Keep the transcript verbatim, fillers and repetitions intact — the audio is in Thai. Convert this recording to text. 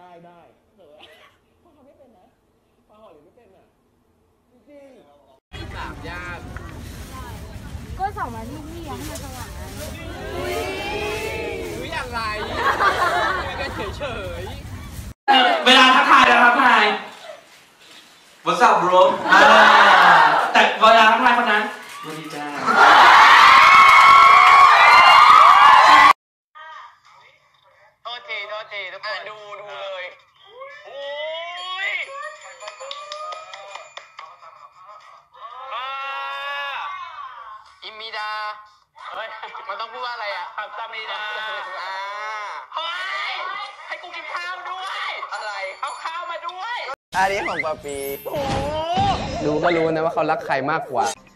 ได้ได้เออพ่อทำไม่เป็นนะพ่อหอหรือไม่เป็นอ่ะจริงสามญาติก็สองมาที่พี่ยังมาสว่างนะรู้อย่างไรก็เฉยเฉยเวลาทักทายนะครับทาย What's up bro แต่เวลาทักทายคนนั้นสวัสดีจ้าโทษทีโทษทีทุกคนดูดูเลยโอ้ยอิมิดาเฮ้ยมันต้องพูดว่าอะไรอ่ะคับซามิดาอ่าเฮ้ยให้กูกินข้าวด้วยอะไรเอาข้าวมาด้วยอันนี้ของปาปีโอ้รู้ก็รู้นะว่าเขารักใครมากกว่า